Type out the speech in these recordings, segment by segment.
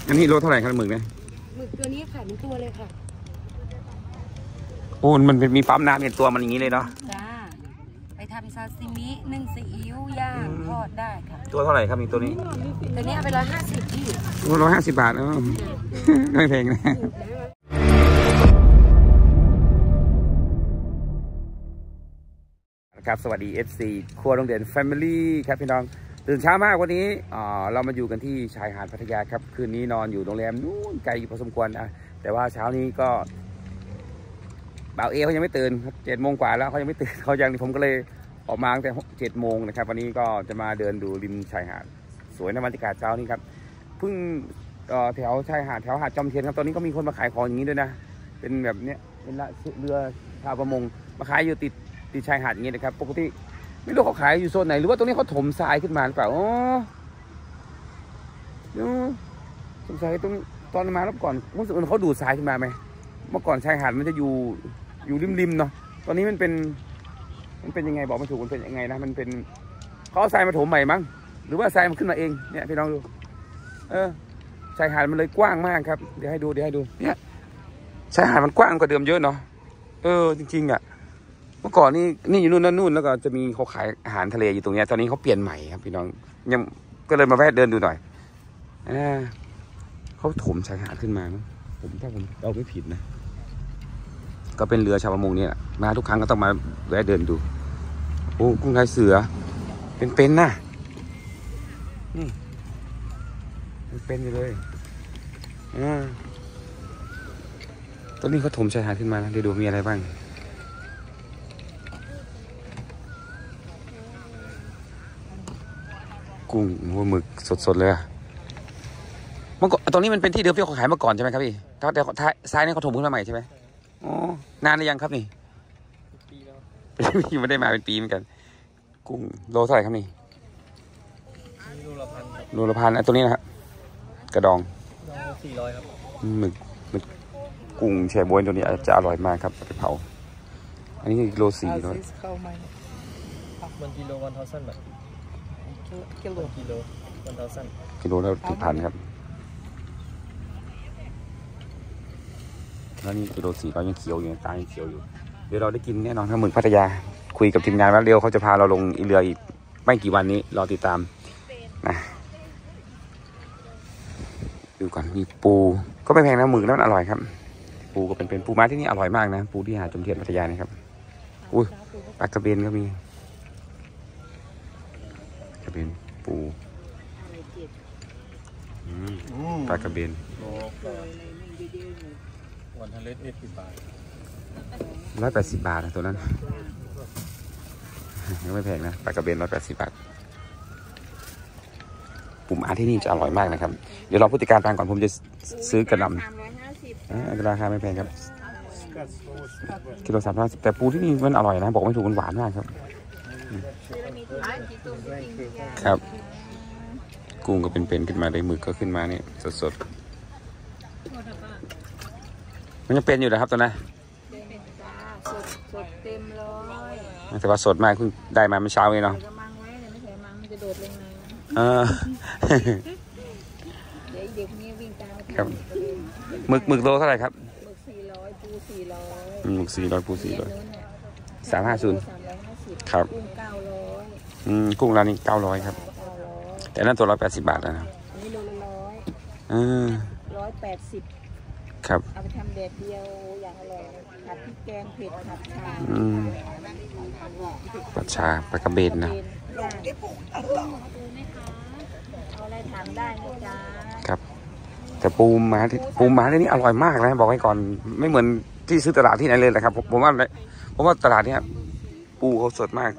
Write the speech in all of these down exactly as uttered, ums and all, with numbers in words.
อันนี้โลเท่าไหร่ครับหมึกเนี่ยหมึกตัวนี้ขายเป็นตัวเลยค่ะโอ้มันเป็นมีปั๊มน้ำเป็นตัวมันอย่างนี้เลยเนาะจ้าไปทำซาซิมินึ่งซีอิ๊วย่างทอดได้ค่ะตัวเท่าไหร่ครับมีตัวนี้ตัวนี้เอาไปร้อยห้าสิบพี่ร้อยห้าสิบบาทเออไม่แพงนะครับสวัสดี เอฟ ซี ครัวโรงเรียน Family ครับพี่น้องตื่นเช้ามากวันนี้เรามาอยู่กันที่ชายหาดพัทยาครับคืนนี้นอนอยู่โรงแรมนู้นไกลอยู่พอสมควรนะแต่ว่าเช้านี้ก็บ่าวเอเขายังไม่ตื่นครับเจ็ดโมงกว่าแล้วเขายังไม่ตื่นเขายังผมก็เลยออกมาตั้งแต่เจ็ดโมงนะครับวันนี้ก็จะมาเดินดูริมชายหาดสวยนะบรรยากาศเช้านี้ครับเพิ่งแถวชายหาดแถวหาดจอมเทียนครับตอนนี้ก็มีคนมาขายของอย่างนี้ด้วยนะเป็นแบบเนี้ยเป็นเรือชาวประมงมาขายอยู่ติดติดชายหาดอย่างนี้นะครับปกติไม่รู้เขาขายอยู่โซนไหนหรือว่าตรงนี้เขาถมทรายขึ้นมาหรือเปล่าอ๋อสงสัยตรงตอนมาแล้วก่อนรู้สึกว่าเขาดูดทรายขึ้นมาไหมเมื่อก่อนชายหาดมันจะอยู่อยู่ริมๆเนาะตอนนี้มันเป็นมันเป็นยังไงบอกไม่ถูกมันเป็นยังไงนะมันเป็นเขาเอาทรายมาถมใหม่มั้งหรือว่าทรายมันขึ้นมาเองเนี่ยพี่น้องดูเออชายหาดมันเลยกว้างมากครับเดี๋ยวให้ดูเดี๋ยวให้ดูเนี่ยชายหาดมันกว้างกว่าเดิมเยอะเนาะเออจริงๆอ่ะเมื่อก่อนนี่นี่อยู่นู่นนั่นนู่นแล้วก็จะมีเขาขายอาหารทะเลอยู่ตรงนี้ตอนนี้เขาเปลี่ยนใหม่ครับพี่น้องยังก็เลยมาแวะเดินดูหน่อยอ่าเขาถมชายหาดขึ้นมาเนาะผมถ้าผมเอาไม่ผิดนะก็เป็นเรือชาวประมงเนี่ยมาทุกครั้งก็ต้องมาแวะเดินดูโอ้กุ้งลายเสือเป็นๆนะนี่เป็นๆอยู่เลยอ่าตอนนี้เขาถมชายหาดขึ้นมานะเดี๋ยวดูมีอะไรบ้างกุ้งหัวหมึกสดๆเลยเมื่อก่อนตรงนี้มันเป็นที่เดิมที่เขาขายเมื่อก่อนใช่ไหมครับพี่แต่แต่ซ้ายนี่เขาถมขึ้นมาใหม่ใช่ไหมอ๋อนานหรือยังครับนี่ปีแล้วไม่ได้มาเป็นปีเหมือนกันกุ้งโลเท่าไหร่ครับนี่โลละพันโลละพันไอ้ตัวนี้นะครับกระดองสี่ร้อยครับหมึกหมึกกุ้งแช่บ๊วยตัวนี้จะอร่อยมากครับไปเผาอันนี้กิโลสี่ร้อยมันกิโลวันเท่าสั้นแบบกิโลกิโลวันเท่าสั้นกิโลแล้วถึงพันครับแล้วนี่กิโลสี่ร้อยยังเขียวอยู่ตายังเขียวอยู่เดี๋ยวเราได้กินแน่นอนครับหมึกพัทยาคุยกับทีมงานว่าเร็วเขาจะพาเราลงอีเรืออีกไม่กี่วันนี้รอติดตามนะดูก่อนมีปูก็ไม่แพงนะหมึกแล้วมันอร่อยครับปูก็เป็นเป็นปูม้าที่นี่อร่อยมากนะปูที่หาดจอมเทียนพัทยานี่ครับอุ้ยปลากระเบนก็มีกระเบนปูปลากระเบนวันทะเลเอ็ดสิบบาทร้อยแปดสิบบาทตัวนั้นก็ไม่แพงนะปลากระเบนร้อยแปดสิบบาทปูม้าที่นี่จะอร่อยมากนะครับเดี๋ยวรอผู้จัดการทางก่อนผมจะซื้อกระหน่ำราคาไม่แพงครับกิโลสามร้อยสิบแต่ปูที่นี่มันอร่อยนะบอกไม่ถูกมันหวานมากครับครับกุ้งก็เป็นๆขึ้นมาเลยหมึกก็ขึ้นมาเนี่ยสดๆมันยังเป็นอยู่นะครับตัวนั้นสดเต็มร้อยแต่ว่าสดมากเพิ่งได้มาเมื่อเช้าเองเนาะเออครับหมึกหมึกโลเท่าไหร่ครับหมึกสี่ร้อยปูสี่ร้อยหมึกสี่ร้อยปูสี่ร้อยสามห้าศูนย์ครับกุ้งเก้าร้อยอืมกุ้งร้านนี้เก้าร้อยครับแต่นั่นตัวร้อยแปดสิบบาทนะอันนี้โลละร้อยอืมร้อยแปดสิบครับเอาไปทำแดดเดียวอย่างอร่อยผัดพริกแกงเผ็ดผัดชาอืมผัดชาปลากระเบนนะเอาอะไรถามได้นะจ๊ะครับแต่ปูม้าที่ปูม้าที่นี่อร่อยมากนะบอกไว้ก่อนไม่เหมือนที่ซื้อตลาดที่ไหนเลยนะครับผมว่าผมว่าตลาดเนี้ยปูเขาสดมาก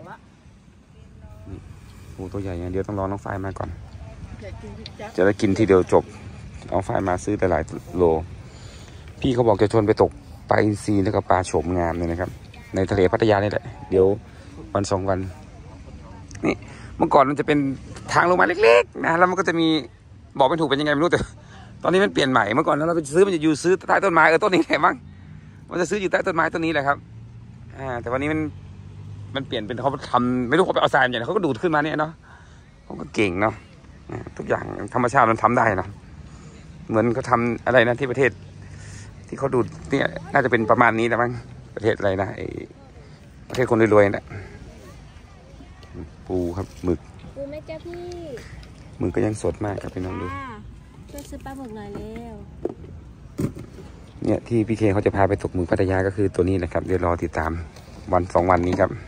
ปูตัวใหญ่เดี๋ยวต้องรอน้องฝ้ายมาก่อนจะได้กินทีเดียวจบน้องฝ้ายมาซื้อแต่หลายโลพี่เขาบอกจะชวนไปตกปลาอินทรีแล้วก็ปลาโฉมงามเลยนะครับในทะเลพัทยานี่แหละเดี๋ยววันสองวันนี่เมื่อก่อนมันจะเป็นทางลงมาเล็กๆนะแล้วมันก็จะมีบอกไม่ถูกเป็นยังไงไม่รู้แต่ตอนนี้มันเปลี่ยนใหม่เมื่อก่อนเราไปซื้อมันจะอยู่ซื้อใต้ต้นไม้เออต้นนี้แหละมั้งมันจะซื้ออยู่ใต้ต้นไม้ต้นนี้แหละครับอ่าแต่วันนี้มันมันเปลี่ยนเป็นเขาทำไม่รู้เขาไปเอาทรายอย่างเขาก็ดูดขึ้นมาเนี่ยเนาะเขาก็เก่งเนาะทุกอย่างธรรมชาติมันทำได้เนาะเหมือนเขาทำอะไรนะที่ประเทศที่เขาดูเนี่ยน่าจะเป็นประมาณนี้นะมั้งประเทศอะไรนะไอประเทศคนรวยๆนะปูครับหมึกปูไหมจ๊ะพี่หมึกก็ยังสดมากครับพี่น้องดูช่วยซื้อปลาหมึกหน่อยเร็วเนี่ยที่พี่เคเขาจะพาไปตกหมึกพัทยาก็คือตัวนี้แหละครับเดี๋ยวรอติดตามวันสองวันนี้ครับ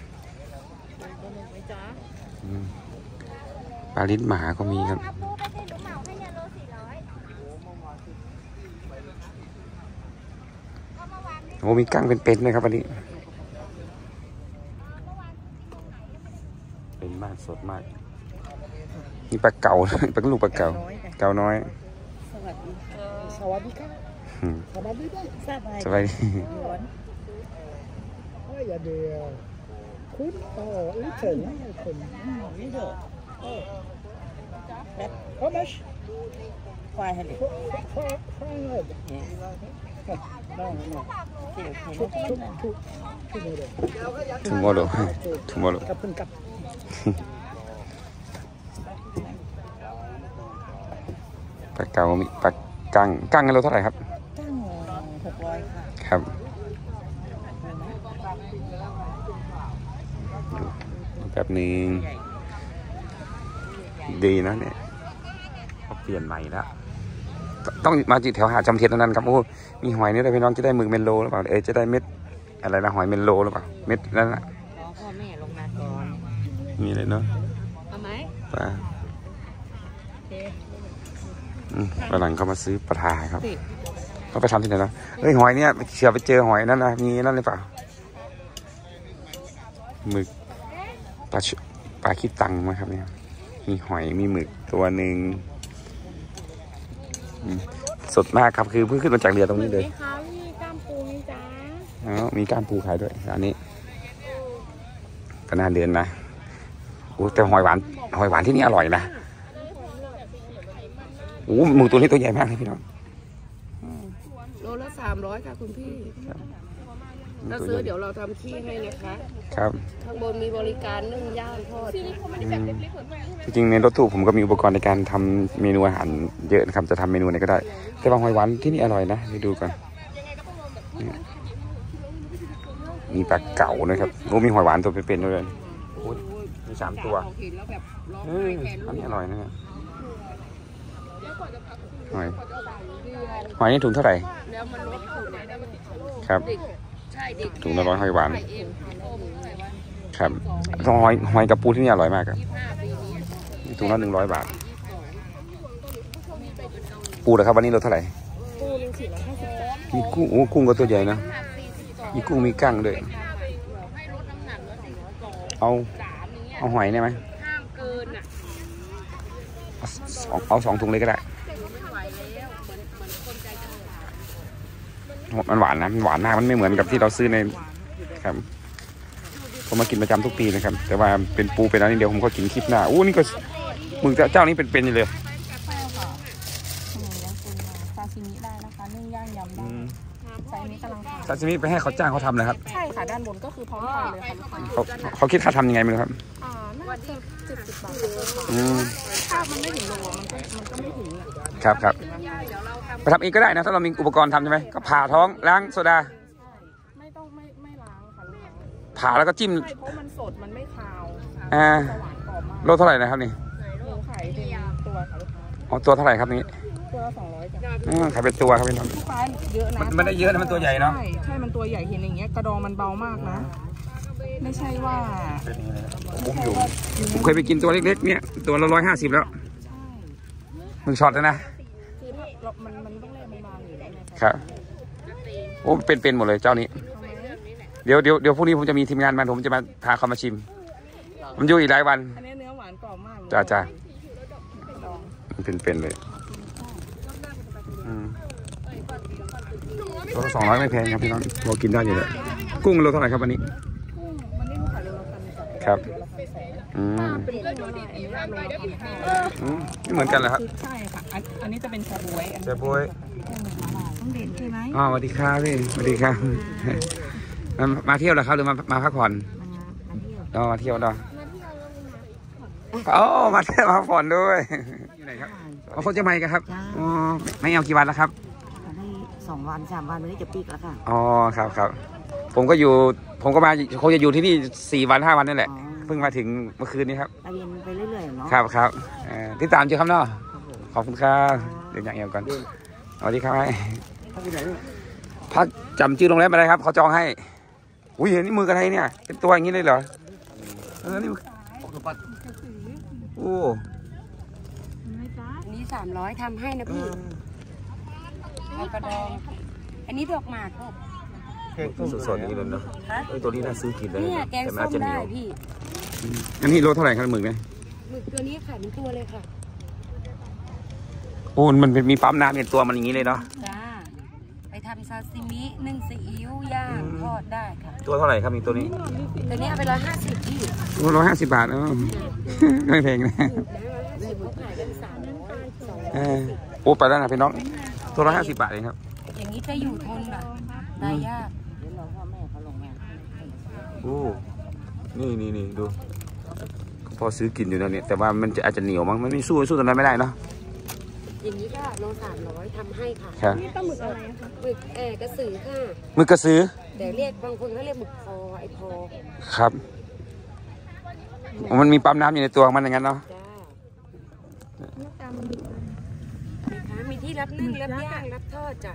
ปลาลิ้นหมาก็มีครับโอ้มีกั้งเป็นๆนะครับวันนี้เป็นมากสดมากมีปลาเก๋าปลาลูกปลาเก๋าเก๋าน้อยสวัสดีสวัสดีค่ะสวัสดีด้วยสบายสบายอย่าเดียวคุณต่ออีกถึงถึงนี่เถอะhow much five hundred five hundred tomorrow tomorrow กับคุณกับปลาเก๋ามีปลากั้งกั้งกันเราเท่าไหร่ครับกั้งหกร้อยค่ะครับแบบนึงดีนะเนี่ยเขาเปลี่ยนใหม่แล้วต้องมาจิตแถวหาดจำเทียนเท่านั้นครับโอ้มีหอยนี่เลยพี่น้องจะได้หมึกเมนโลหรือเปล่าเอ้ยจะได้เม็ดอะไรนะหอยเมนโลหรือเปล่าเม็ดนั่นแหละพ่อแม่ลงนาก่อนมีเลยเนาะเอาไหมปลาฝรั่งเขามาซื้อปลาทาครับเขาไปทำที่ไหนนะเฮ้ยหอยเนี่ยเชื่อไปเจอหอยนั่นนะมีนั่นหรือเปล่าหมึกปลาปลาขี้ตังมั้งครับเนี่ยมีหอยมีหมึกตัวหนึ่งสดมากครับคือเพิ่งขึ้นมาจากเรือตรงนี้เลยมีข้าวมีก้ามปูมีจ้าอ๋อมีก้ามปูขายด้วยร้านนี้ก็น่าเดินนะโอ้แต่หอยหวานหอยหวานที่นี่อร่อยนะโอ้หมึกตัวนี้ตัวใหญ่มากเลยพี่น้องโลละสามร้อยค่ะคุณพี่ถ้าซื้อเดี๋ยวเราทำขี้ให้นะคะครับข้างบนมีบริการนึ่งย่างทอดจริงๆในรถตู้ผมก็มีอุปกรณ์ในการทำเมนูอาหารเยอะนะครับจะทำเมนูไหนก็ได้แต่บางหอยหวานที่นี่อร่อยนะไปดูกันมีปลาเก๋านะครับโอ้มีหอยหวานตัวเป็นๆด้วยมีสามตัวอันนี้อร่อยนะหอยหอยนี่ถุงเท่าไหร่ครับถุงละร้อยหอยหวานครับหอยหอยกับปูที่นี่อร่อยมากครับถุงละหนึ่งร้อยบาทปูเหรอครับวันนี้เราเท่าไหร่มีกุ้งโอ้กุ้งก็ตัวใหญ่นะมีกุ้งมีกั้งด้วยเอาเอาหอยได้ไหมเอาสองถุงเลยก็ได้มันหวานนะมันหวานมากมันไม่เหมือนกับที่เราซื้อในครับผมมากินประจำทุกปีนะครับแต่ว่าเป็นปูเป็นอะไรนี่เดียวผมก็กินคลิปหน้าอู้นี่ก็มึงเจ้านี้เป็นๆอยู่เลยซาซิมิได้นะคะนึ่งย่างยำได้ไซมิกำลังซาซิมิไปให้เขาจ้างเขาทำนะครับใช่ค่ะด้านบนก็คือพร้อมทำเลยค่ะเขาเขาคิดค่าทำยังไงมั้งครับอ่าน่าจะเจ็ดสิบบาทถ้ามันไม่ถึงโลมันก็มันก็ไม่ถึงครับครับไปทำเองก็ได้นะถ้าเรามีอุปกรณ์ทำใช่ไหมก็ผ่าท้องล้างโซดาไม่ต้องไม่ไม่ล้างค่ะผ่าแล้วก็จิ้มใช่เพราะมันสดมันไม่คาวอ่าโลเท่าไหร่นะครับนี่หมูไข่เป็นตัวค่ะอ๋อตัวเท่าไหร่ครับนี่ตัวละสองร้อยจ้ะขายเป็นตัวครับพี่น้องปลาเยอะนะมันได้เยอะนะมันตัวใหญ่เนาะใช่ใช่มันตัวใหญ่เห็นอย่างเงี้ยกระดองมันเบามากนะไม่ใช่ว่าผมอยู่ผมเคยไปกินตัวเล็กๆเนี่ยตัวละร้อยห้าสิบแล้วมึงช็อตเลยนะคือถ้ามันมันต้องเล่นมันบางอยู่แล้วครับโอ้เป็นๆหมดเลยเจ้านี้เดี๋ยวเดี๋ยวเดี๋ยวพรุ่งนี้ผมจะมีทีมงานมาผมจะมาพาเขามาชิมมันอยู่อีกหลายวันอันนี้เนื้อหวานกรอบมากจ้าจ้ามันเป็นๆเลยโลสองร้อยไม่แพงครับพี่น้องเรากินได้อยู่เลยกุ้งโลเท่าไหร่ครับวันนี้กุ้งวันนี้ขายโลละพันครับอืมไม่เหมือนกันเหรอครับใช่ค่ะอันนี้จะเป็นแชบวยแชบวยต้องเด่นใช่ไหมอ๋อสวัสดีครับพี่สวัสดีครับมามาเที่ยวเหรอครับหรือมามาพักผ่อนอ๋อมาเที่ยวเนาะอ๋อมาเที่ยวมาพักผ่อนด้วยอยู่ไหนครับสเอาคนเชียงใหม่กันครับจ้าอ๋อไม่เอากี่วันแล้วครับได้สองวันสามวันวันนี้จะปีกแล้วค่ะอ๋อครับครับผมก็อยู่ผมก็มาคงจะอยู่ที่นี่สี่วันห้าวันนั่นแหละอ๋อเพิ่งมาถึงเมื่อคืนนี้ครับตะเวนไปเรื่อยๆเนาะครับครับเอ่อที่ตามเจอครับเนาะครับผมขอบคุณครับเดี๋ยวอย่างเดียวก่อนสวัสดีครับพักจำชื่อโรงแรมอะไรครับเขาจองให้อุ้ยนี่มือกันไทยเนี่ยเป็นตัวอย่างนี้เลยเหรอเออนี่มือโอ้อันนี้สามร้อยทำให้นะพี่เอากระดอง อันนี้ดอกหมากลูกสดๆนี้เลยเนาะไอ้ตัวนี้น่าซื้อกินเลยเนี่ยแกงส้มได้พี่อันนี้โลเท่าไหร่ครับหมึกเนี่ยหมึกตัวนี้ขายเป็นตัวเลยค่ะโอ้มันเป็นมีปั๊มน้ำเป็นตัวมันอย่างนี้เลยเนาะจ้า ไปทำซาซิมินึ่งซีอิ๊วย่างทอดได้ค่ะตัวเท่าไหร่ครับมีตัวนี้ตัวนี้เอาไปร้อยห้าสิบพี่ร้อยห้าสิบบาทเออไม่แพงนะถูกนะร้อยห้าสิบเขาขายกันสามร้อยสองเอร้อยอโอ้ไปแล้วนะพี่น้องตัวละห้าสิบบาทเองครับอย่างนี้จะอยู่ทนแบบตายยากเดี๋ยวรอพ่อแม่เขาลงมาโอ้นี่นี่นี่ดูพอซื้อกินอยู่นะเนี่ยแต่ว่ามันจะอาจจะเหนียวมั้งมันไม่สู้สู้ตัวนั้นไม่ได้เนาะอย่างนี้ก็โลสามร้อยทำให้ค่ะครับนี่ต้องหมึกอะไรคะหมึกเออกระสือค่ะมือกระซื้อเดี๋ยวเรียกบางคนเขาเรียกหมึกพอไอพอครับมันมีปั๊มน้ำอยู่ในตัวมันอย่างนั้นเนาะจ้านะคะมีที่รับนึ่งรับย่างรับทอดจ้ะ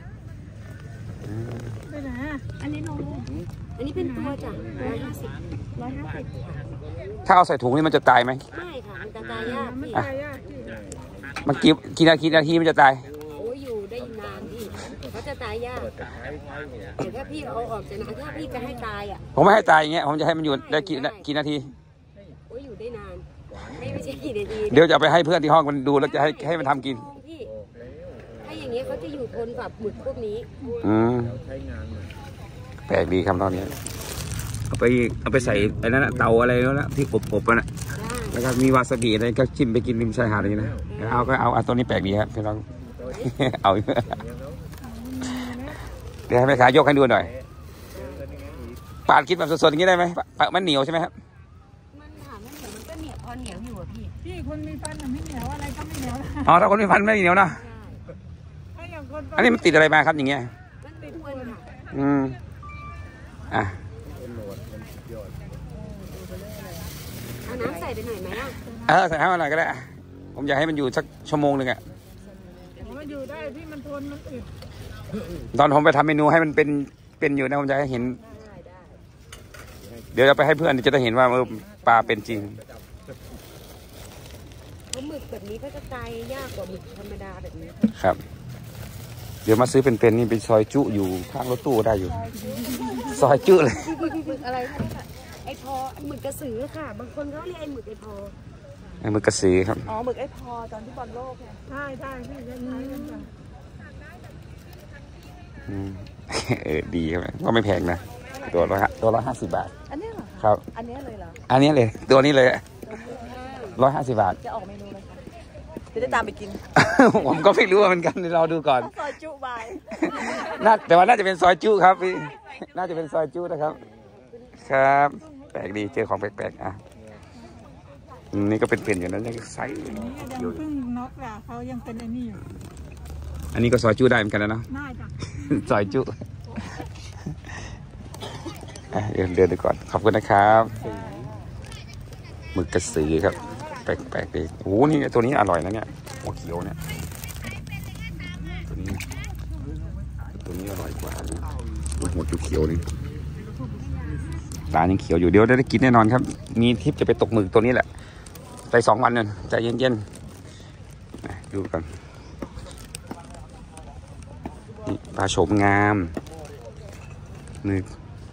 อันนี้โลอันนี้เป็นตัวจ้ะร้อยห้าสิบร้อยห้าสิบถ้าเอาใส่ถุงนี่มันจะตายไหมไม่ค่ะมันจะตายยากพี่อ่ะมันกี่กี่นาทีนาทีมันจะตายโอ้ยอยู่ได้นานพี่เขาจะตายยากแต่ถ้าพี่เอาออกจากน้ำถ้าพี่จะให้ตายอ่ะผมไม่ให้ตายอย่างเงี้ยผมจะให้มันอยู่ได้กี่นากี่นาทีโอ้ยอยู่ได้นานไม่ไม่ใช่กี่นาทีเดี๋ยวจะเอาไปให้เพื่อนที่ห้องมันดูแล้วจะให้ให้มันทำกินพี่ถ้าอย่างเงี้ยเขาจะอยู่ทนกับหมึกพวกนี้อืมแปลกดีครับตอนนี้เอาไปเอาไปใส่ไอ้นั่นนะเตาอะไรแล้วนะที่อบๆนั่นนะได้แล้วก็มีวาซาบิอะไรก็จิ้มไปกินริมชายหาดอะไรอย่างนี้นะเอาก็เอาเอาตัวนี้แปลกดีครับพี่น้อง เอาเดี๋ยวให้แม่ค้ายกให้ดูหน่อยปาดกินแบบสดๆอย่างนี้ได้ไหมปาดมันเหนียวใช่ไหมครับมันถามว่าเหนียวมันก็เหนียวพอเหนียวอยู่อะพี่พี่คนมีฟันอะไม่เหนียวอะไรก็ไม่เหนียวนะอ๋อถ้าคนมีฟันไม่เหนียวนะถ้าอย่างคนอันนี้มันติดอะไรมาครับอย่างเงี้ยมันเป็นอ้วนค่ะอืมอ่ะเอาน้ำใส่ไปหน่อยไหมอ่ะเออใส่ให้มาหน่อยก็ได้อะผมอยากให้มันอยู่สักชั่วโมงหนึ่งอะมันอยู่ได้พี่มันทนมันอึดตอนผมไปทำเมนูให้มันเป็นเป็นอยู่นะผมจะให้เห็น เดี๋ยวจะไปให้เพื่อนจะได้เห็นว่าเออปลาเป็นจริงเพราะหมึกแบบนี้ก็จะตายยากกว่าหมึกธรรมดาแบบนี้ครับ เดี๋ยวมาซื้อเป็นๆนี่เป็นซอยจุอยู่ข้างรถตู้ได้อยู่ ซอยจุเลยหมึกอะไรคะไอพอหมึกกระสือค่ะ บางคนเขาเรียกไอหมึกไอพอไอ้มือกระสือครับอ๋อหมึกไอ้พอตอนที่บอลโลกไงใช่ใช่พี่คล้ายๆกันจ้ะอืม เออดีครับก็ไม่แพงนะตัวละตัวละห้าสิบบาทอันนี้เหรอครับอันนี้เลยเหรออันนี้เลย ตัวนี้เลยร้อยห้าสิบบาทจะออกเมนูเลยค่ะจะได้ตามไปกินผมก็ไม่รู้เหมือนกันเดี๋ยวเราดูก่อนซอยจุบายน่าแต่ว่าน่าจะเป็นซอยจุครับพี่น่าจะเป็นซอยจุนะครับ ครับแปลกดีเจอของแปลกๆอ่ะอืมนี่ก็เป็นเปลี่ยนอยู่นั้นยังใสอันนี้ยังอยู่เพิ่งน็อกอ่ะเขายังเป็นไอ้นี่อยู่อันนี้ก็ซอยจุได้เหมือนกันนะเนาะน่าจ้ะซอยจุอ่ะเดินเดินดูก่อนขอบคุณนะครับหมึกกระสือครับแปลกๆดีโอ้โหนี่ตัวนี้อร่อยนะเนี่ยหัวเขียวเนี่ยตัวนี้ตัวนี้อร่อยกว่าหัวเขียวๆนี่ร้านยังเขียวอยู่เดี๋ยวได้กินแน่นอนครับมีทริปจะไปตกหมึกตัวนี้แหละไปสองวันนั่นใจเย็นๆดูกันนี่ปลาโฉมงามหมึก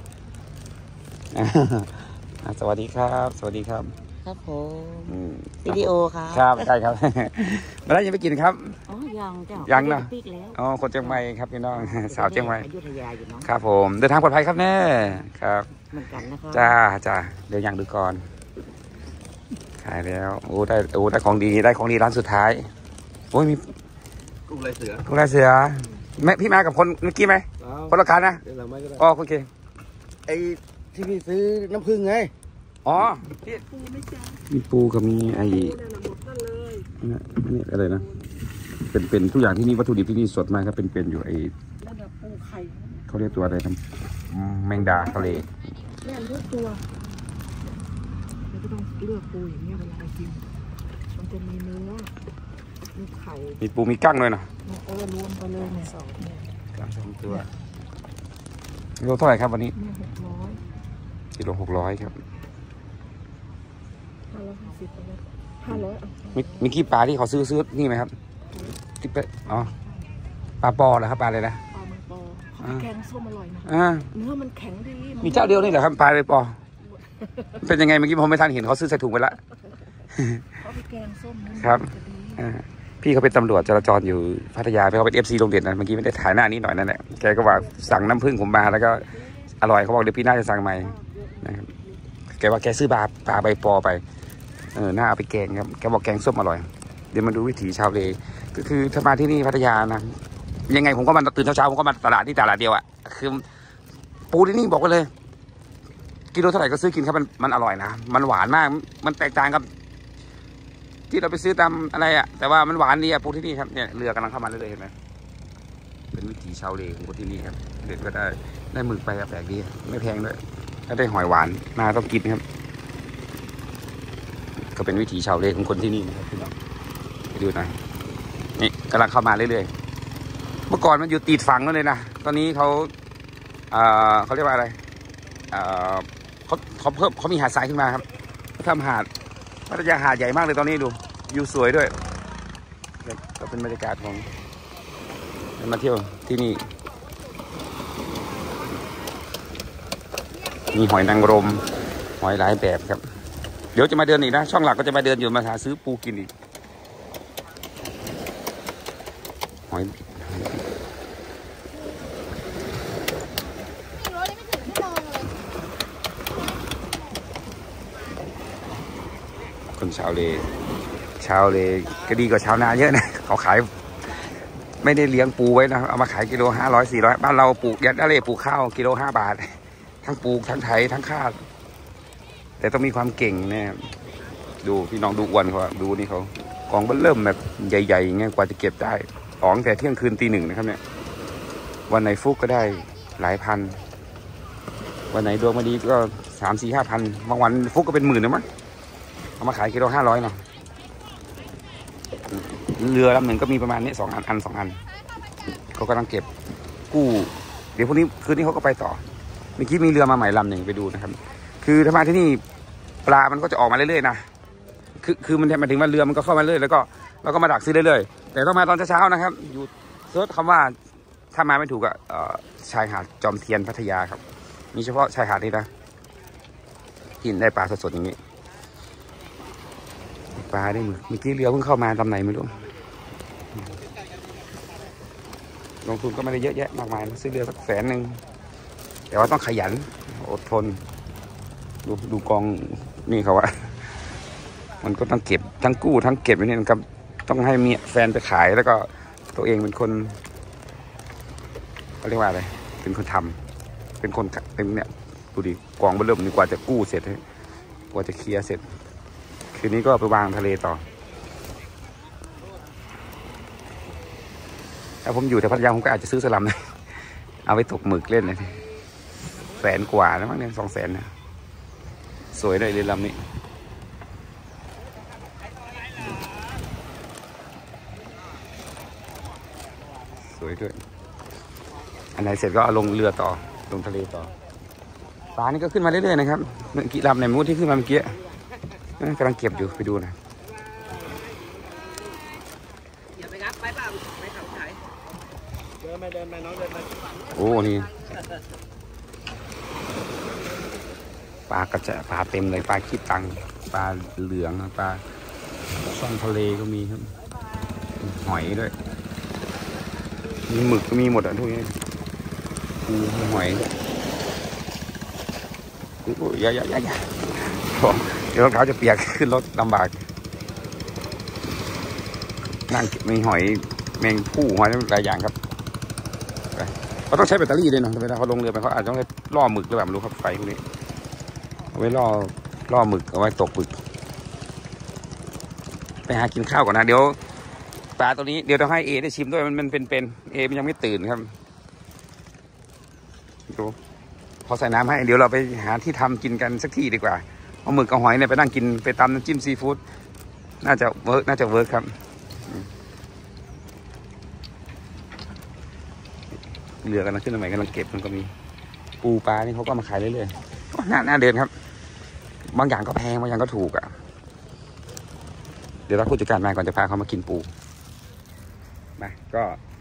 สวัสดีครับ สวัสดีครับครับผมอืมวิดีโอครับครับใช่ครับ มาแล้วยังไม่กินครับอ๋อยังจ้ะยังนะปีกแล้วอ๋อคนเชียงใหม่ครับพี่น้อง สาวเชียงใหม่อยุธยาอยู่เนาะครับผมเดินทางปลอดภัยครับแน่ครับเหมือนกันนะครับจ้าจ้าเดี๋ยวยังดูก่อนขายแล้วโอ้ได้โอ้ได้ของดีได้ของดีร้านสุดท้ายโอ้ยมีกุ้งลายเสือกุ้งลายเสือแม่พี่มากับคนเมื่อกี้ไหมคนละคันนะเดี๋ยวหลังไม้ก็ได้อ๋อโอเคไอ้ที่พี่ซื้อน้ำผึ้งไงอ๋อพี่มีปูกับมีไอ้นี่อะไรนะเป็นเป็นทุกอย่างที่นี่วัตถุดิบที่นี่สดมากครับเป็นเป็นอยู่ไอระดับปูไข่เขาเรียกตัวอะไรทำแมงดาทะเลแม่ทุกตัวเราก็ต้องเลือกปูอย่างเงี้ยเวลากินมันจะมีเนื้อมีไข่มีปูมีกั้งด้วยนะเออรวมไปเลยเนี่ยสองเนี่ยกั้งสองตัวกิโลเท่าไหร่ครับวันนี้เนี่ยหกร้อยกิโลหกร้อยครับห้าร้อยห้าสิบไปเลยห้าร้อยเอามีมีขี้ปลาที่เขาซื้อซื้อนี่ไหมครับที่เป็นอ๋อปลาปอเหรอครับปลาอะไรนะปลามังปอเขาแกงส้มอร่อยนะอ่าเนื้อมันแข็งดีมีเจ้าเดียวนี่เหรอครับปลาอะไรปอเป็นยังไงเมื่อกี้ผมไม่ทันเห็นเขาซื้อใส่ถุงไปละเขาไปแกงส้มครับจะดีอ่าพี่เขาเป็นตำรวจจราจรอยู่พัทยาเขาเป็นเอฟซีโรงเรียนนะเมื่อกี้ไม่ได้ถ่ายหน้านี้หน่อยนั่นแหละแกก็ว่าสั่งน้ำผึ้งผมมาแล้วก็อร่อยเขาบอกเดี๋ยวพี่น่าจะสั่งใหม่นะครับแกว่าแกซื้อปลาปลาใบปอไปเออน่าเอาไปแกงครับแกบอกแกงส้มอร่อยเดี๋ยวมาดูวิถีชาวเลก็คือถ้ามาที่นี่พัทยานะยังไงผมก็มาตื่นเช้าๆผมก็มาตลาดที่ตลาดเดียวอ่ะคือปูที่นี่บอกกันเลยกิโลเท่าไหร่ก็ซื้อกินครับมันมันอร่อยนะมันหวานมากมันแตกต่างกับที่เราไปซื้อตามอะไรอ่ะแต่ว่ามันหวานดีอ่ะปูที่นี่ครับเนี่ยเรือกำลังเข้ามาเรื่อยๆเห็นไหมเป็นวิถีชาวเลของคนที่นี่ครับเด็ดก็ได้ได้หมึกไปแปลกดีไม่แพงด้วยถ้าได้หอยหวานมาต้องกินครับก็เป็นวิถีชาวเลของคนที่นี่นะครับพี่น้องไปดูหน่อยนี่กำลังเข้ามาเรื่อยๆเมื่อก่อนมันอยู่ติดฝั่งนั่นเลยนะตอนนี้เขาเอ่อเขาเรียกว่าอะไรเอ่อเขาเขาเพิ่มเขามีหาดทรายขึ้นมาครับเขาทำหาดพัทยาหาดใหญ่มากเลยตอนนี้ดูวิวสวยด้วยก็เป็นบรรยากาศของมาเที่ยวที่นี่มีหอยนางรมหอยหลายแบบครับเดี๋ยวจะมาเดินอีกนะช่องหลักก็จะมาเดินอยู่มาหาซื้อปูกินอีกหอยคนชาวเลชาวเลก็ดีกว่าชาวนาเยอะนะเขาขายไม่ได้เลี้ยงปูไว้นะเอามาขายกิโลห้าร้อยสี่ร้อยบ้านเราปลูกยัดอะไรปลูกข้าวกิโลห้าบาททั้งปลูกทั้งไถทั้งข้าวแต่ต้องมีความเก่งแน่ดูพี่น้องดูอ้วนเขาดูนี่เขากองเบิ้ลเริ่มแบบใหญ่ๆอย่างเงี้ยกว่าจะเก็บได้ออกแต่เที่ยงคืนตีหนึ่งนะครับเนี่ยวันไหนฟุกก็ได้หลายพันวันไหนดวงมาดีก็สามสี่ห้าพันบางวันฟุกก็เป็นหมื่นนะมั้งเอามาขายกิโลห้าร้อยเนาะเรือลำหนึ่งก็มีประมาณนี้สองอันอันสองอันเขากำลังเก็บกู้เดี๋ยวพรุ่งนี้คืนนี้เขาก็ไปต่อเมื่อกี้มีเรือมาใหม่ลำหนึ่งไปดูนะครับคือถ้ามาที่นี่ปลามันก็จะออกมาเรื่อยๆนะคือคือมันหมายถึงว่าเรือมันก็เข้ามาเรื่อยแล้วก็เราก็มาดักซื้อเรื่อยๆแต่ต้องมาตอนเช้าๆนะครับอยู่เซิร์ชคำว่าถ้ามาไม่ถูกอะชายหาดจอมเทียนพัทยาครับมีเฉพาะชายหาดนี้นะที่ได้ปลาสดๆอย่างนี้ปลาได้มือเมื่อกี้เรือเพิ่งเข้ามาตำไหนไม่รู้ลงทุนก็ไม่ได้เยอะแยะมากมายซื้อเรือสักแสนหนึ่งแต่ว่าต้องขยันอดทนดูดูกองนี่เขาว่ามันก็ต้องเก็บทั้งกู้ทั้งเก็บอย่างนี้นะครับต้องให้เมียแฟนไปขายแล้วก็ตัวเองเป็นคนเขาเรียกว่าอะไรเป็นคนทำเป็นคนเป็นเนี่ยดูดิกองเริ่มนี่กว่าจะกู้เสร็จกว่าจะเคลียร์เสร็จคืนนี้ก็ไปวางทะเลต่อถ้าผมอยู่แถวพัทยาผมก็อาจจะซื้อสลัมนะเอาไปตกหมึกเล่นเลยแสนกว่าแล้วมั้งเนี่ยสองแสนนะสวยเลยเรือลำนี้สวยด้วยอันไหนเสร็จก็เอาลงเรือต่อลงทะเลต่อปลานี่ก็ขึ้นมาเรื่อยๆนะครับเมื่อกี้ลำในมูดที่ขึ้นมาเมื่อกี้กำลังเก็บอยู่ไปดูนะอย่าไปรับไปเปล่าไปขับถ่ายเดินไปเดินไปน้องเดินไปโอ้นี่ปลากระจะปลาเต็มเลยปลาขี้ตังปลาเหลืองปลาช่อนทะเลก็มีครับหอยด้วยมีหมึกก็มีหมดอ่ะทุกอย่างปูหอยโอ้ยยายยายเดี๋ยวรองเท้าจะเปียกขึ้นรถลำบากนั่งมีหอยแมงผู้หอยหลายอย่างครับเขาต้องใช้แบตเตอรี่ด้วยนะเวลาเขาลงเรือไปเขาอาจจะต้องล่อหมึกหรือแบบไม่รู้ครับไฟพวกนี้เอาไว้ล่อล่อหมึกเอาไว้ตกหมึกไปหากินข้าวก่อนนะเดี๋ยวปลาตัวนี้เดี๋ยวต้องให้เอได้ชิมด้วยมันมันเป็นเป็นเอมันยังไม่ตื่นครับดูพอใส่น้ำให้เดี๋ยวเราไปหาที่ทำกินกันสักที่ดีกว่าเอาหมึกกับหอยเนี่ยไปนั่งกินไปตำน้ำจิ้มซีฟู้ดน่าจะเวิร์กน่าจะเวิร์กครับเรือกันนะขึ้นมาใหม่กำลังเก็บมันก็มีปูปลานี่เขาก็มาขายเรื่อยๆน่าน่าเดินครับบางอย่างก็แพงบางอย่างก็ถูกอ่ะเดี๋ยวเราผู้จัดการมาก่อนจะพาเขามากินปูมาก็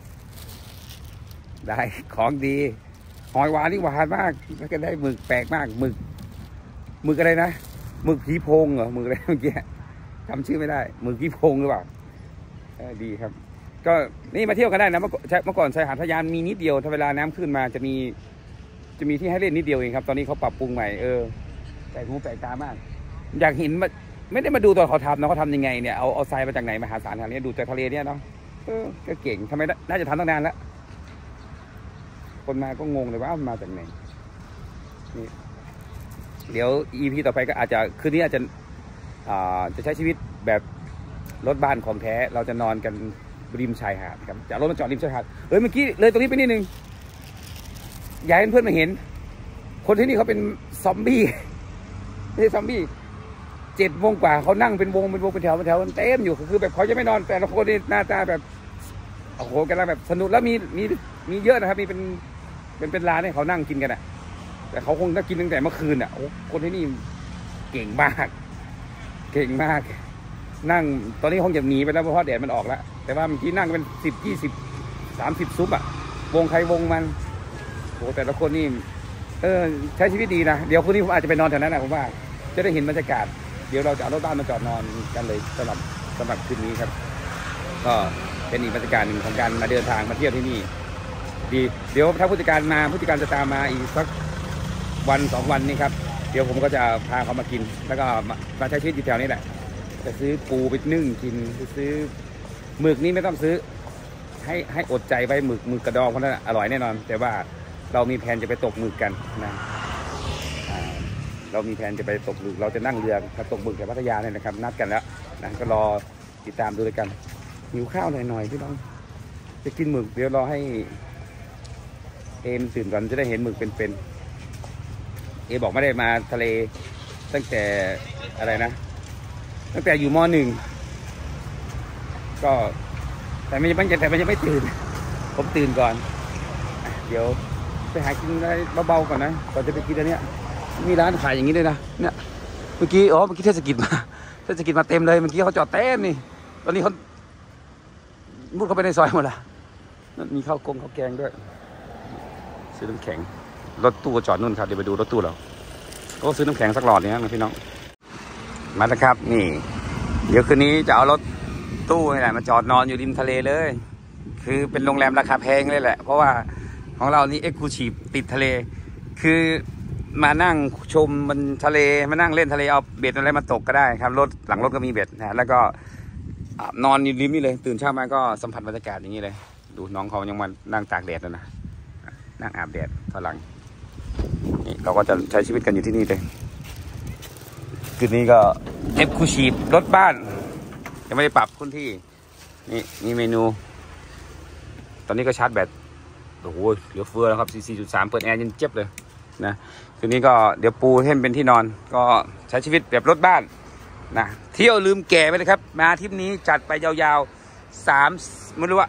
ได้ของดีหอยหวานนี่หวานมากแล้วก็ได้หมึกแปลกมากหมึกหมึกอะไรนะหมึกผีโพงเหรอหมึกอะไรเมื่อกี้จำชื่อไม่ได้หมึกผีโพงหรือเปล่าดีครับก็นี่มาเที่ยวกันได้นะเมื่อเมื่อก่อนชายหาดพะยานมีนิดเดียวถ้าเวลาน้ำขึ้นมาจะมีจะมีที่ให้เล่นนิดเดียวเองครับตอนนี้เขาปรับปรุงใหม่เออแปลกหูแปลกตามากอยากเห็นไม่ได้มาดูตอนเขาทำนะเขาทำยังไงเนี่ยเอาเอาทรายมาจากไหนมหาศาลขนาดนี้ดูจากทะเลเนี่ยเนาะเออก็เก่งทำไมน่าจะทำตั้งนานแล้วคนมาก็งงเลยว่ามาจากไหนนี่เดี๋ยวอีพีต่อไปก็อาจจะคืนนี้อาจจะอ่าจะใช้ชีวิตแบบรถบ้านของแท้เราจะนอนกันริมชายหาดครับจะรถมาจอดริมชายหาดเฮ้ยเมื่อกี้เลยตรงนี้ไปนิดนึงอยากให้เพื่อนมาเห็นคนที่นี่เขาเป็นซอมบี้ไม่ใช่ซอมบี้เจ็ดโมงกว่าเขานั่งเป็นวงเป็นวงเป็นแถวเป็นแถวเต็มอยู่คือแบบเขาจะไม่นอนแต่ละคนนี่หน้าตาแบบโอ้โหกันแล้วแบบสนุกแล้วมีมีมีเยอะนะครับมีเป็นเป็นเป็นร้านให้เขานั่งกินกันอ่ะแต่เขาคงนั่งกินตั้งแต่เมื่อคืนอ่ะโอ้คนที่นี่เก่งมากเก่งมากนั่งตอนนี้คงจะหนีไปแล้วเพราะแดดมันออกแล้วแต่ว่าเมื่อกี้นั่งเป็นสิบยี่สิบสามสิบซุปอ่ะวงใครวงมันโอ้แต่ละคนนี่เออใช้ชีวิตดีนะเดี๋ยวคืนนี้ผมอาจจะไปนอนแถวนั้นนะผมว่าจะได้เห็นบรรยากาศเดี๋ยวเราจะเอารถบ้านมาจอดนอนกันเลยสำหรับสำหรับคืนนี้ครับก็เป็นอีกบรรยากาศหนึ่งของการมาเดินทางมาเที่ยวที่นี่ดีเดี๋ยวถ้าผู้จัดการมาผู้จัดการจะตามมาอีกสักวันสองวันนี้ครับเดี๋ยวผมก็จะพาเขามากินแล้วก็มาใช้ชีวิตอยู่แถวนี้แหละจะซื้อปูไปนึ่งกินจะซื้อหมึกนี่ไม่ต้องซื้อให้ให้อดใจไว้หมึกหมึกกระดองเพราะนั้นอร่อยแน่นอนแต่ว่าเรามีแผนจะไปตกหมึกกันนะเรามีแผนจะไปตกหมึกเราจะนั่งเรือตกหมึกแถวพัทยาเนี่ยนะครับนัดกันแล้วนะก็รอติดตามดูเลยกันหิวข้าวหน่อยๆพี่น้องจะกินหมึกเดี๋ยวรอให้เอมตื่นก่อนจะได้เห็นหมึกเป็นๆเอบอกไม่ได้มาทะเลตั้งแต่อะไรนะตั้งแต่อยู่ม.หนึ่งก็แต่ไม่ยังแต่มันยังไม่ตื่นผมตื่นก่อนเดี๋ยวไปหากินอะไรเบาๆก่อนนะก่อนจะไปกินอันเนี้ยมีร้านขายอย่างนี้ด้วยนะเนี่ยเมื่อกี้อ๋อเมื่อกี้เทศกิจมาเทศกิจมาเต็มเลยเมื่อกี้เขาจอดเต็มนี่ตอนนี้เขามุดเข้าไปในซอยหมดละนั่นมีข้าวกงข้าวแกงด้วยซื้อน้ำแข็งรถตู้จอดนู่นครับเดี๋ยวไปดูรถตู้เราก็ซื้อน้ำแข็งสักหลอดนี้นะพี่น้องมาแล้วครับนี่เดี๋ยวคืนนี้จะเอารถตู้นี่แหละมาจอดนอนอยู่ริมทะเลเลยคือเป็นโรงแรมราคาแพงเลยแหละเพราะว่าของเรานี่เอ็กซ์คลูซีฟติดทะเลคือมานั่งชมมันทะเลมานั่งเล่นทะเลเอาเบ็ดอะไรมาตกก็ได้ครับรถหลังรถก็มีเบ็ดนะแล้วก็นอนอยู่ริมนี่เลยตื่นเช้ามาก็สัมผัสบรรยากาศอย่างนี้เลยดูน้องเขายังมานั่งตากแดดแล้วนะนั่งอาบแดดฝรั่งนี่เราก็จะใช้ชีวิตกันอยู่ที่นี่เลยคืนนี้ก็เอ็กซ์คลูซีฟรถบ้านยังไม่ได้ปรับพื้นที่นี่นี่เมนูตอนนี้ก็ชาร์จแบตโอ้โหเหลือเฟือแล้วครับ สี่จุดสาม เปิดแอร์ยันเจ็บเลยนะคืนนี้ก็เดี๋ยวปูให้เป็นที่นอนก็ใช้ชีวิตแบบรถบ้านนะเที่ยวลืมแก่ไปเลยครับมาทริปนี้จัดไปยาวๆสามไม่รู้ว่า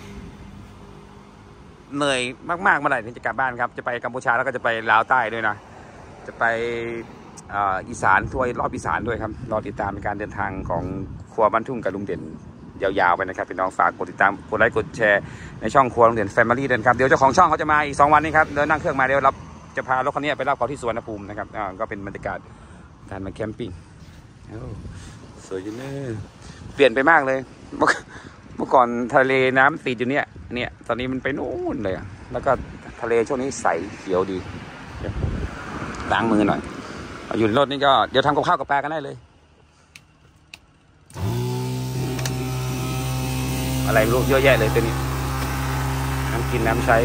เหนื่อยมากๆเมื่อไหร่ถึงจะกลับบ้านครับจะไปกัมพูชาแล้วก็จะไปลาวใต้ด้วยนะจะไปอีสานทัวร์รอบอีสานด้วยครับรอติดตามในการเดินทางของครัวบ้านทุ่งกับลุงเด่นยาวๆไปนะครับพี่น้องฝากกดติดตามกดไลค์กดแชร์ในช่องครัวลุงเด่นแฟมิลี่เดินครับเดี๋ยวเจ้าของช่องเขาจะมาอีกสองวันนี้ครับเดินนั่งเครื่องมาเดี๋ยวรับจะพารถคันนี้ไปรับเขาที่สวนภูมินะครับอ่าก็เป็นบรรยากาศการมาแคมปิ้งสวยจังเลยเปลี่ยนไปมากเลยเมื่อก่อนทะเลน้ำติดอยู่เนี่ยเนี่ยตอนนี้มันไปนู่นเลยแล้วก็ทะเลช่วงนี้ใสเขียวดีล้างมือหน่อยอยู่ในรถนี่ก็เดี๋ยวทำกับข้าวกับปลากันได้เลยอะไรไม่รู้เยอะแยะเลยตัวนี้น้ำกินน้ำใช้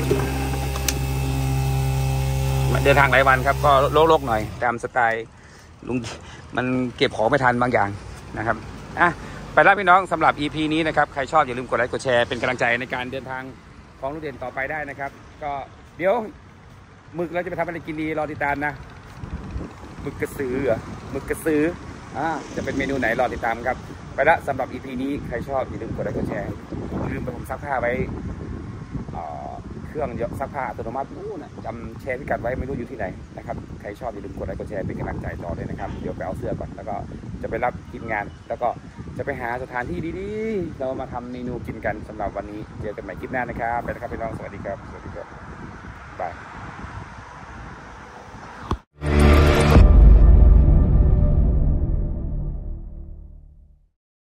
เดินทางหลายวันครับก็โลกๆหน่อยตามสไตล์ลุงมันเก็บของไม่ทันบางอย่างนะครับอ่ะไปแล้วพี่น้องสำหรับ อี พี นี้นะครับใครชอบอย่าลืมกดไลค์กดแชร์เป็นกำลังใจในการเดินทางของลุงเด่นต่อไปได้นะครับก็เดี๋ยวหมึกเราจะไปทำอะไรกินดีรอติดตามนะหมึกกระสือเหรอหมึกกระสืออ่าจะเป็นเมนูไหนรอติดตามครับไปละสำหรับ อี พี นี้ใครชอบอย่าลืมกดไลค์กดแชร์อย่าลืมไปผมซักผ้าไว้เครื่องซักผ้าอัตโนมัตินู่นนะจำแชร์พิกัดไว้ไม่รู้อยู่ที่ไหนนะครับใครชอบอย่าลืมกดไลค์กดแชร์เป็นกำลังใจต่อเลยนะครับเดี๋ยวไปเอาเสื้อก่อนแล้วก็จะไปรับทีมงานแล้วก็จะไปหาสถานที่ดีๆเรามาทำเมนูกินกันสำหรับวันนี้เจอกันใหม่คลิปหน้านะครับไปแล้วครับพี่น้องสวัสดีครับสวัสดีครับบาย